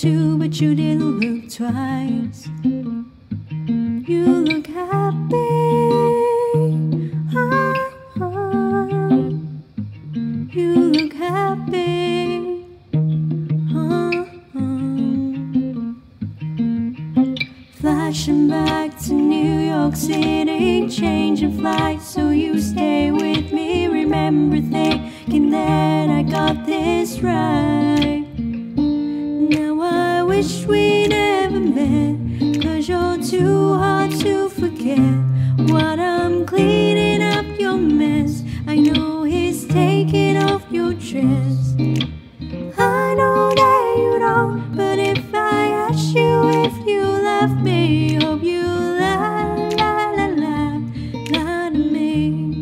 too, but you didn't look twice. You look happy. You look happy. Flashing back to New York City, changing flights so you stay with me. Remember thinking that I got this right. Now I wish we never met, 'cause you're too hard to forget. While I'm cleaning up your mess, I know he's taking off your dress. I know that you don't, but if I ask you if you love me, hope you lie, lie, lie, lie, lie to me.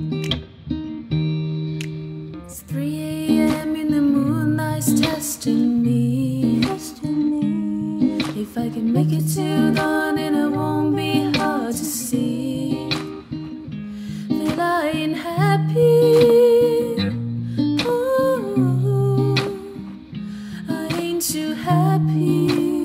It's 3 a.m. and the moonlight's testing me, testing me. If I can make it till dawn, and it won't be hard to see that I ain't happy. Ooh, I ain't too happy.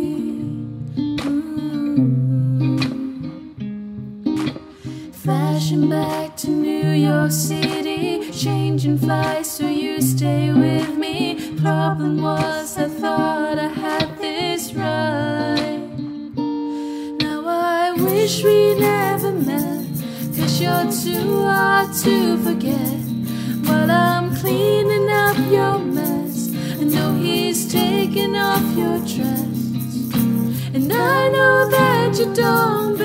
Flashing back to New York City, changing flights so you stay with me. Problem was I thought I had this right. Now I wish we never met, 'cause you're too hard to forget. While I'm cleaning up your mess, I know he's taking off your dress. And I know that you don't,